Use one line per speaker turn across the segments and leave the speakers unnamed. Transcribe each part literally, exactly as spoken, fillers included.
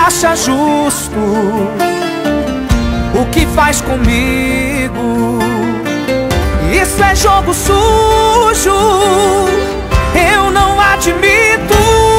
acha justo o que faz comigo. Isso é jogo sujo, eu não admito.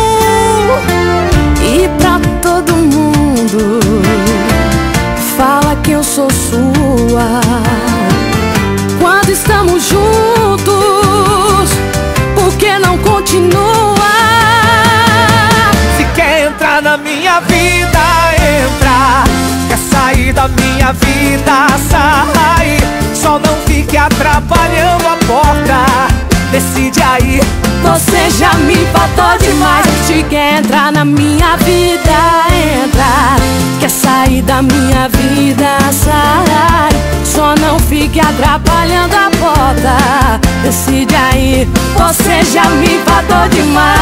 E pra todo mundo fala que eu sou sua. Quando estamos juntos, por que não continua?
Se quer entrar na minha vida, entra. Quer sair da minha vida, sai. Só não fique atrapalhando a porta. Decide aí.
Você já me empatou demais. Se quer entrar na minha vida, entra. Quer sair da minha vida, sai. Só não fique atrapalhando a porta. Decide aí. Você já me empatou demais.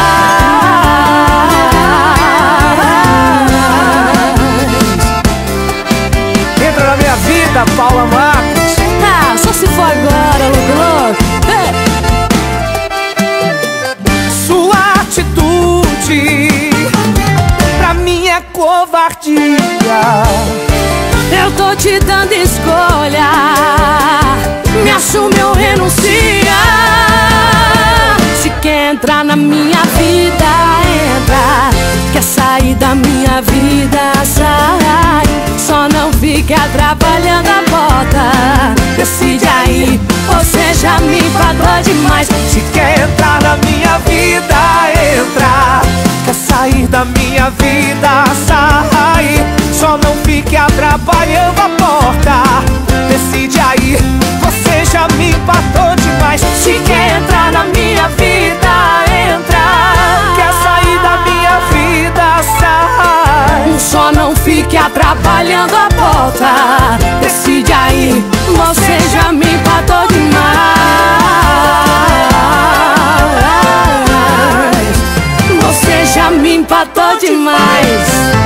Entra na minha vida, Paula Marques.
Ah, só se for agora, louco, louco. Hey.
Sua atitude pra mim é covardia.
Eu tô te dando escolha. Me assume ou renuncia. Se quer entrar na minha vida, entra. Quer sair da minha vida, sai. Só não fique atrapalhando a porta. Decide aí. Você já me empatou demais.
Se quer entrar na minha vida, entra. Quer sair da minha vida, sai. Só não fique atrapalhando a porta. Decide aí. Você já me empatou demais.
Se quer entrar na minha vida, entra.
Quer sair da minha vida, sai.
Só não fique atrapalhando a porta. Decide aí. Você já me empatou demais. Você já me empatou demais.